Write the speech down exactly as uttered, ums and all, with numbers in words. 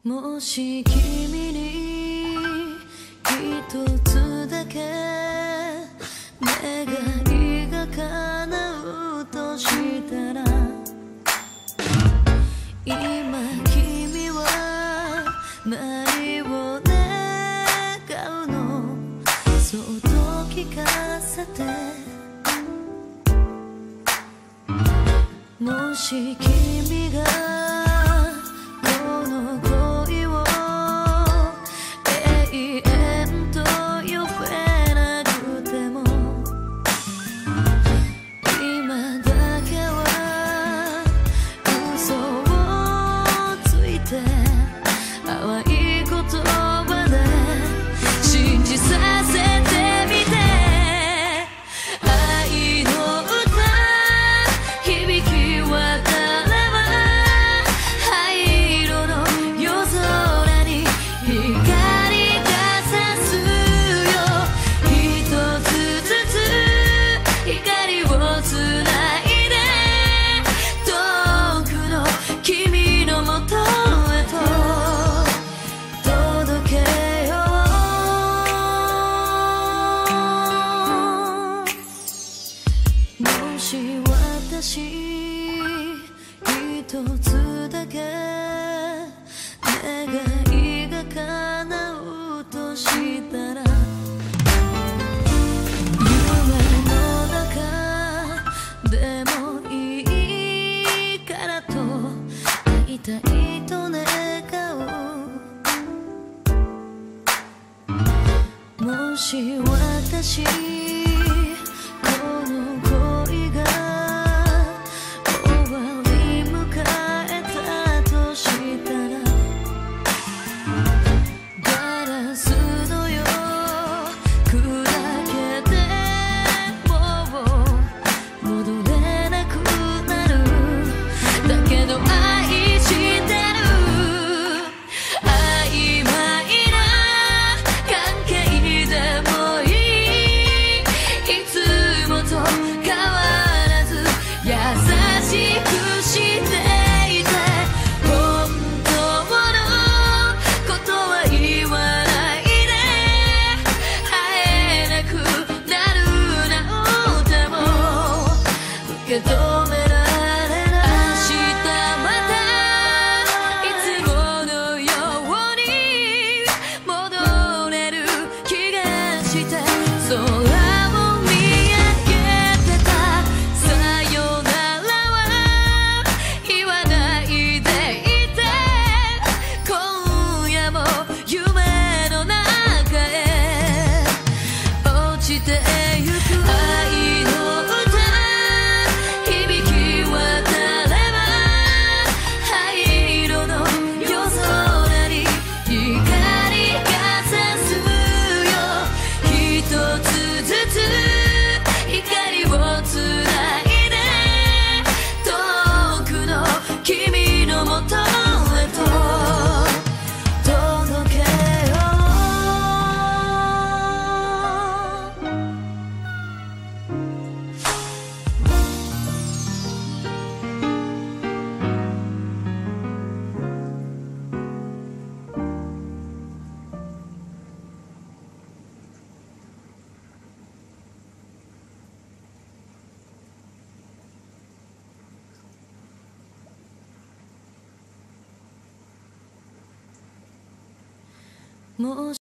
もし君に一つだけ願いが叶うとしたら、今君は何を願うの？そっと聞かせて。もし君がこの恋を永遠と呼べなくても、今だけは嘘をついて淡い言葉で信じさせてみて。愛の歌響き渡れば灰色の夜空に光が差すよ。一つずつ光をつないで遠くの君のもとへと届けよう。もし私一つだけ願いが叶うとしたら、夢の中でもいいからと会いたいと願う。もし私この恋が終わり迎えたとしたら、ガラスのよ砕けてもう戻れなくなる。だけど愛してる。曖昧な関係でもいい。いつもと変わらず優しくしていて、本当のことは言わないで。会えなくなるなんても受け止められない。明日またいつものように戻れる気がして、空を見上げてた。さよならは言わないでいて、今夜も夢の中へ落ちてゆく。愛の歌響き渡れば灰色の夜空に光が差すよ。一つずつ光をつないで遠くの君のもとへと届けよう。もう